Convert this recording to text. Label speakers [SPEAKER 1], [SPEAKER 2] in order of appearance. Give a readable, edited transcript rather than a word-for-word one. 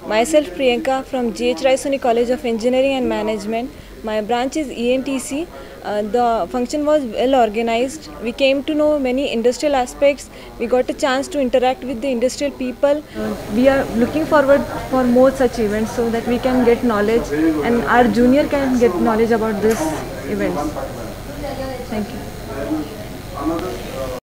[SPEAKER 1] Myself Priyanka from GH Raisoni College of Engineering and Management. My branch is ENTC. The function was well organized. We came to know many industrial aspects. We got a chance to interact with the industrial people. We are looking forward for more such events so that we can get knowledge and our junior can get knowledge about this events. Thank you.